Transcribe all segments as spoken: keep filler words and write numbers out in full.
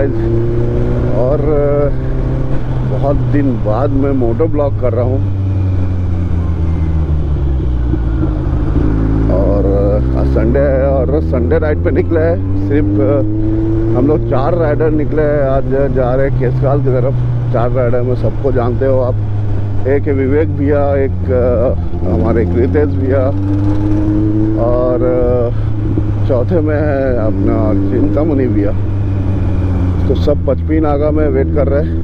Guys. और बहुत दिन बाद मैं मोटो ब्लॉग कर रहा हूँ और आज संडे है और संडे राइड पे निकले हैं। सिर्फ हम लोग चार राइडर निकले हैं, आज जा रहे हैं केसकाल की तरफ। चार राइडर में सबको जानते हो आप, एक है विवेक भैया, एक हमारे रितेश भैया और चौथे में है अपना चिंतामणि भैया। तो सब पचपी नागा में वेट कर रहे हैं।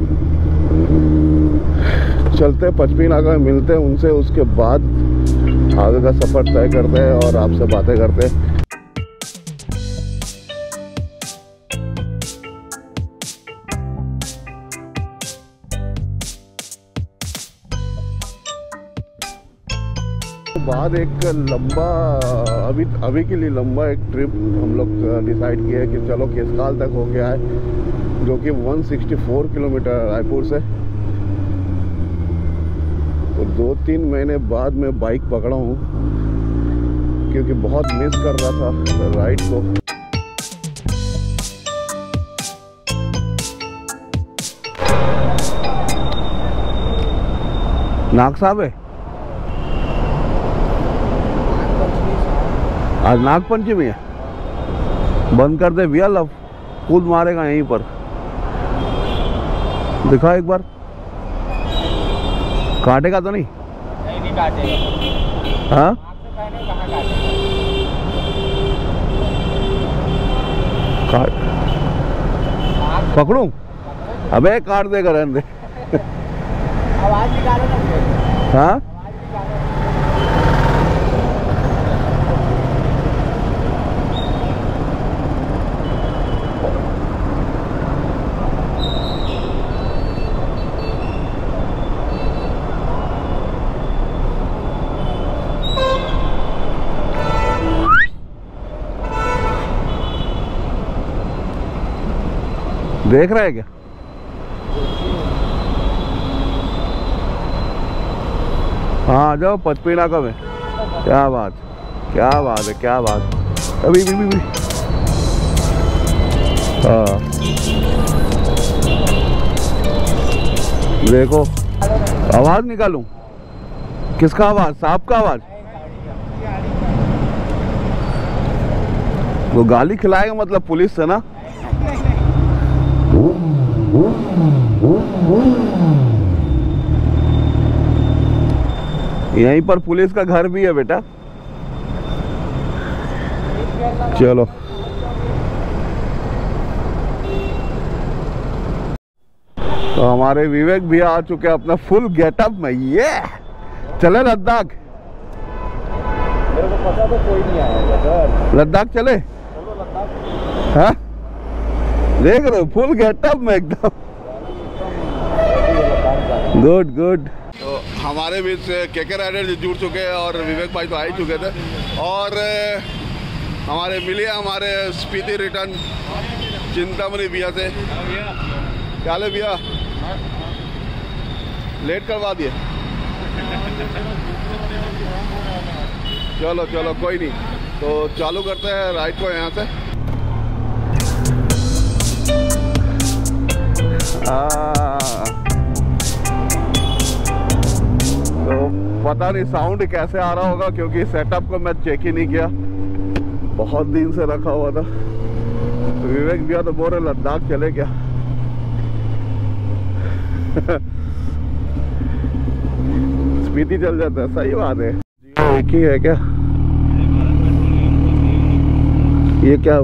चलते पचपी नागा में मिलते हैं उनसे, उसके बाद आगे का सफ़र तय करते हैं और आपसे बातें करते हैं। बाद एक लंबा अभी अभी के लिए लंबा एक ट्रिप हम लोग डिसाइड किया है कि चलो केसकाल तक हो गया है, जो कि एक सौ चौंसठ किलोमीटर रायपुर से। तो दो तीन महीने बाद मैं बाइक पकड़ा हूँ क्योंकि बहुत मिस कर रहा था राइड को। नाग साहब है आज नाग पंचमी है, बंद कर दे भैया, लव कूद मारेगा यहीं पर। दिखा एक बार, काटेगा तो नहीं? नहीं, नहीं काटेगा। हाँ काट पकड़ूं? अबे काट देगा, रहने दे। आवाज निकालो ना। हाँ देख रहे हैं क्या? हाँ जाओ पचपी नाका में। क्या बात, क्या बात है, क्या बात। अभी भी, भी, भी। हाँ देखो, आवाज निकालूं? किसका आवाज? सांप का आवाज? वो गाली खिलाएगा मतलब पुलिस से ना। यहीं पर पुलिस का घर भी है बेटा। चलो तो हमारे विवेक भी आ चुके हैं अपना फुल गेटअप में। ये चले लद्दाख? मेरे को पता तो कोई नहीं आएगा सर। लद्दाख चले? चलो लद्दाख। हाँ देख रहे हो फुल गेटअप में एकदम। Good good. तो हमारे बीच के के राइडर जुड़ चुके हैं और विवेक भाई तो आ ही चुके थे। और हमारे मिले हमारे स्पीति रिटर्न चिंतामणि भैया से। क्या ले भैया, लेट करवा दिए? चलो चलो कोई नहीं, तो चालू करते हैं राइड को यहाँ से। आ, तो पता नहीं साउंड कैसे आ रहा होगा क्योंकि सेटअप को मैं चेक ही नहीं किया, बहुत दिन से रखा हुआ था। तो विवेक भैया तो बोल रहे लद्दाख चले क्या? स्पीति चल जाता है, सही बात है। एक ही है क्या ये? क्या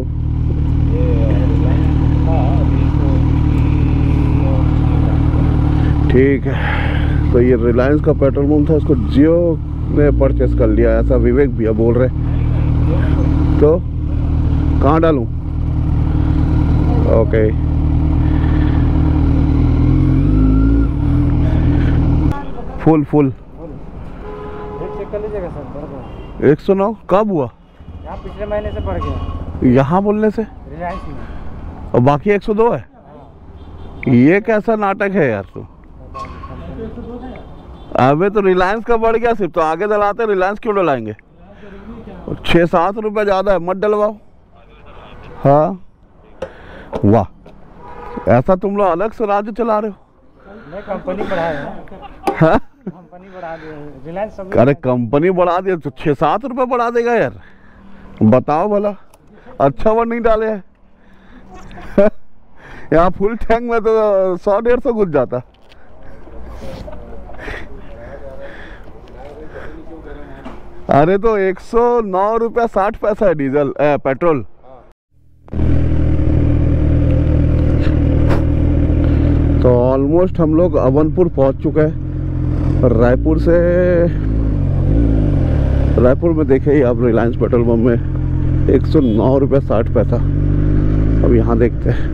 ठीक है। तो ये रिलायंस का पेट्रोल पंप था, इसको जियो ने परचेस कर लिया, ऐसा विवेक भैया बोल रहे। तो कहाँ डालूं? ओके फुल फुल चेक कर लीजिएगा सर। एक सौ नौ कब हुआ? यहाँ पिछले महीने से बढ़ गया। यहाँ बोलने से? रिलायंस में। और बाकी एक सौ दो है? ये कैसा नाटक है यार तू? अबे तो रिलायंस का बढ़ गया सिर्फ, तो आगे डलाते रिलायंस क्यों डलाएंगे? छः सात रुपये ज़्यादा है, मत डलवाओ। हाँ वाह ऐसा तुम लोग अलग से राज्य चला रहे हो? नहीं, कंपनी बढ़ाए हैं। हाँ? कंपनी बढ़ा दी है, रिलायंस सब। अरे कंपनी बढ़ा दी तो छः सात रुपये बढ़ा देगा यार, बताओ भला। अच्छा वो नहीं डाले है यहाँ फुल टैंक में तो सौ डेढ़ सौ घुस जाता। अरे तो एक सौ नौ रुपया साठ पैसा है डीजल ए, पेट्रोल। तो ऑलमोस्ट हम लोग अवनपुर पहुंच चुके हैं। रायपुर से रायपुर में देखे ही आप रिलायंस पेट्रोल पंप में एक सौ नौ रुपया साठ पैसा। अब यहाँ देखते हैं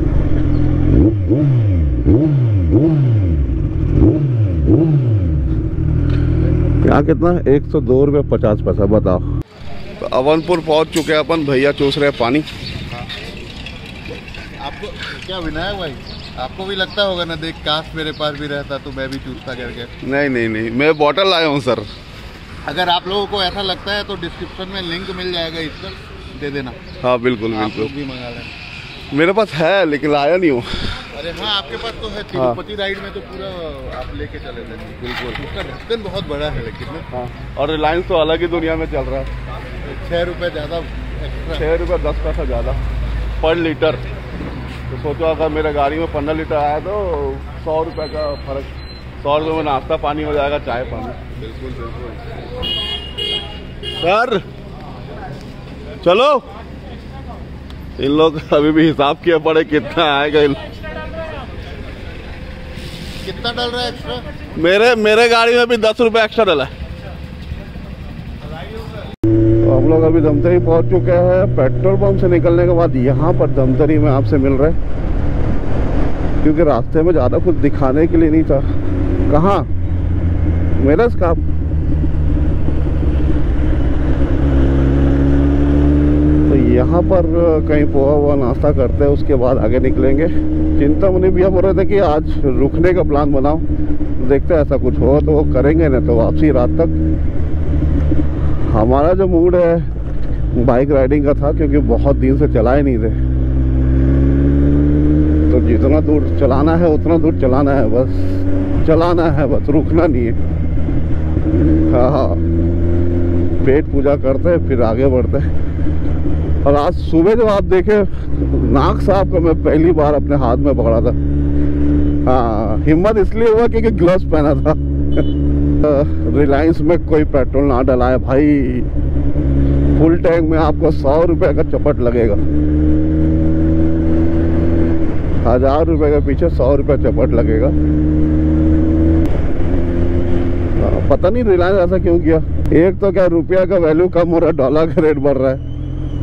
यहाँ कितना, एक सौ दो रुपये पचास पैसा, बताओ। तो अवनपुर पहुंच चुके हैं अपन, भैया चूस रहे पानी। आपको क्या विनायक भाई, आपको भी लगता होगा ना, देख काश मेरे पास भी रहता तो मैं भी चूसता करके। नहीं नहीं नहीं, मैं बॉटल लाया हूँ सर। अगर आप लोगों को ऐसा लगता है तो डिस्क्रिप्शन में लिंक मिल जाएगा, इसका दे देना। हाँ बिल्कुल आप बिल्कुल, लोग भी मंगा लें। मेरे पास है लेकिन लाया नहीं हूँ। अरे हाँ, आपके पास तो है। तिरुपति राइड में तो पूरा आप लेके चले थे। बिल्कुल, उसका ढक्कन बहुत बड़ा है लेकिन ना। हाँ, और रिलायंस तो अलग ही दुनिया में चल रहा है। छः रुपये ज़्यादा एक्स्ट्रा, छः रुपये दस पैसा ज़्यादा पर लीटर। तो सोचो अगर मेरे गाड़ी में पंद्रह लीटर आया तो सौ रुपये का फर्क, सौ रुपये में नाश्ता पानी हो जाएगा, चाय पानी। बिल्कुल बिल्कुल। सर चलो, इन लोग अभी भी हिसाब किए पड़े कितना आएगा। इन कितना डल रहा है एक्स्ट्रा? मेरे मेरे गाड़ी में भी दस रुपये एक्स्ट्रा डला है। तो हम लोग अभी धमतरी पहुंच चुके हैं। पेट्रोल पंप से निकलने के बाद यहाँ पर धमतरी में आपसे मिल रहे, क्योंकि रास्ते में ज़्यादा कुछ दिखाने के लिए नहीं था। कहाँ मेरा स्काप, तो यहाँ पर कहीं पोहा हुआ नाश्ता करते हैं, उसके बाद आगे निकलेंगे। चिंतामणि भैया बोल रहे थे कि आज रुकने का प्लान बनाओ, देखते हैं ऐसा कुछ होगा तो वो करेंगे, ना तो वापसी रात तक। हमारा जो मूड है बाइक राइडिंग का था, क्योंकि बहुत दिन से चला ही नहीं थे। तो जितना दूर चलाना है उतना दूर चलाना है, बस चलाना है, बस रुकना नहीं है। हाँ हाँ, पेट पूजा करते हैं फिर आगे बढ़ते हैं। और आज सुबह जब आप देखे, नाक साहब का मैं पहली बार अपने हाथ में पकड़ा था। हाँ, हिम्मत इसलिए हुआ क्योंकि ग्लव्स पहना था। रिलायंस में कोई पेट्रोल ना डलाए भाई, फुल टैंक में आपको सौ रुपये का चपट लगेगा। हजार रुपये के पीछे सौ रुपये चपट लगेगा। आ, पता नहीं रिलायंस ऐसा क्यों किया। एक तो क्या रुपया का वैल्यू कम हो रहा है, डॉलर का रेट बढ़ रहा है।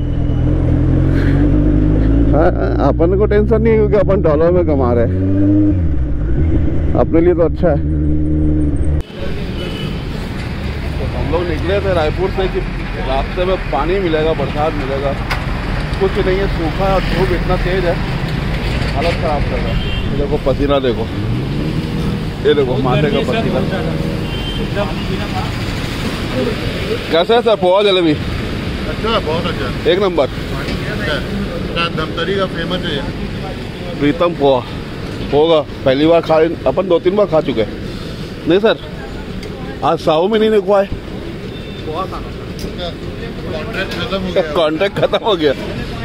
हाँ, अपन को टेंशन नहीं है क्योंकि अपन डॉलर में कमा रहे हैं, अपने लिए तो अच्छा है। हम लोग निकले थे रायपुर से कि रास्ते में पानी मिलेगा, बरसात मिलेगा, कुछ नहीं है, सूखा और धूप इतना तेज है, हालत खराब कर रहा है। देखो पसीना, देखो ये देखो माथे का पसीना। कैसा है सर पोहा जलेबी? अच्छा, बहुत अच्छा, एक नंबर। धमतरी का फेमस है प्रीतम पोहा होगा। पहली बार खा, अपन दो तीन बार खा चुके हैं। नहीं सर, आज साहू में नहीं निकवाए, कॉन्ट्रैक्ट खत्म हो गया। कॉन्ट्रैक्ट खत्म हो गया।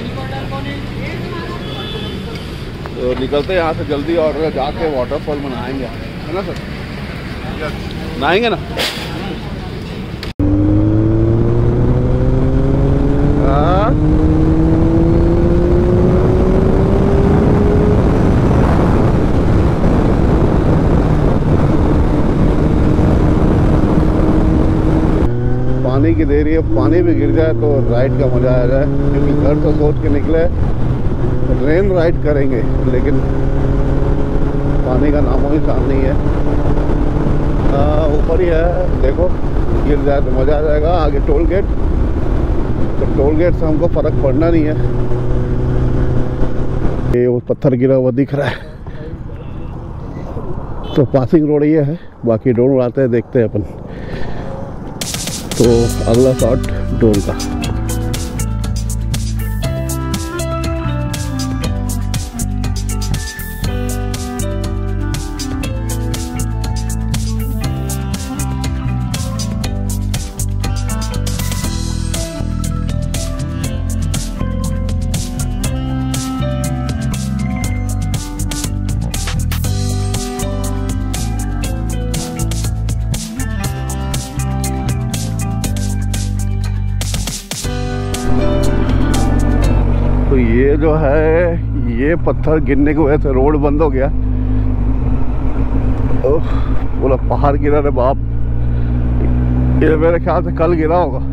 तो निकलते हैं यहाँ से जल्दी और जाके वाटरफॉल में नहाएंगे, है ना सर? नहाएंगे ना? पानी की देरी है, पानी भी गिर जाए तो राइड का मजा आ जाए। क्योंकि घर तो सोच के निकले रेन राइड करेंगे, लेकिन पानी का नामो निशान नहीं है। ऊपर ही है, देखो गिर जाए तो मजा आ जाएगा। आगे टोल गेट, तो टोल गेट से हमको फर्क पड़ना नहीं है। ये वो पत्थर गिरा हुआ दिख रहा है, तो पासिंग रोड ये है। बाकी ड्रोन उड़ाते हैं, देखते हैं अपन। तो अगला शॉट ड्रोन का। ये जो है ये पत्थर गिरने की वजह से रोड बंद हो गया। ओह, पूरा पहाड़ गिरा रे बाप। ये मेरे ख्याल से कल गिरा होगा।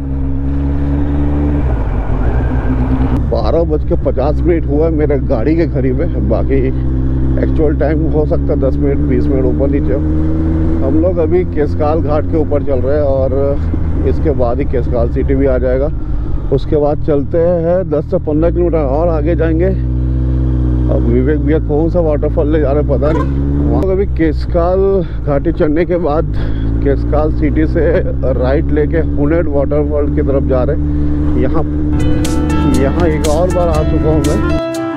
बारह बज के पचास मिनट हुआ है मेरे गाड़ी के करीब है, बाकी एक्चुअल टाइम हो सकता है दस मिनट बीस मिनट ऊपर नीचे। हम लोग अभी केसकाल घाट के ऊपर चल रहे हैं और इसके बाद ही केसकाल सिटी भी आ जाएगा। उसके बाद चलते हैं दस से पंद्रह किलोमीटर और आगे जाएंगे। अब विवेक भैया कौन सा वाटरफॉल ले जा रहे पता नहीं। वहाँ अभी केसकाल घाटी चढ़ने के बाद केसकाल सिटी से राइट लेके हुनेट वाटरफॉल की तरफ जा रहे। यहाँ यहाँ एक और बार आ चुका हूँ मैं।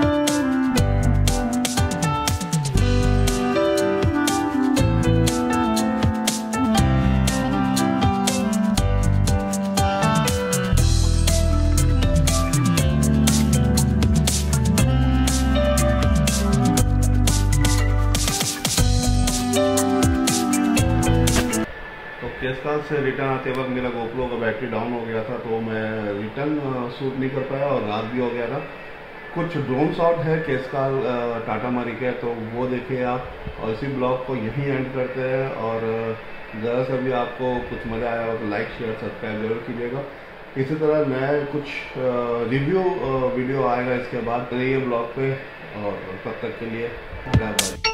केसकाल से रिटर्न आते वक्त मेरा गोप्रो का बैटरी डाउन हो गया था, तो मैं रिटर्न शूट नहीं कर पाया और रात भी हो गया था। कुछ ड्रोन शॉट है केसकाल टाटा मारी के, तो वो देखिए आप। और इसी ब्लॉग को यहीं एंड करते हैं। और ज़रा सा भी आपको कुछ मज़ा आया हो तो लाइक शेयर सब्सक्राइब जरूर कीजिएगा। इसी तरह मैं कुछ रिव्यू वीडियो आएगा इसके बाद, रहिए ब्लॉग पे। और तब तक के लिए बाय बाय।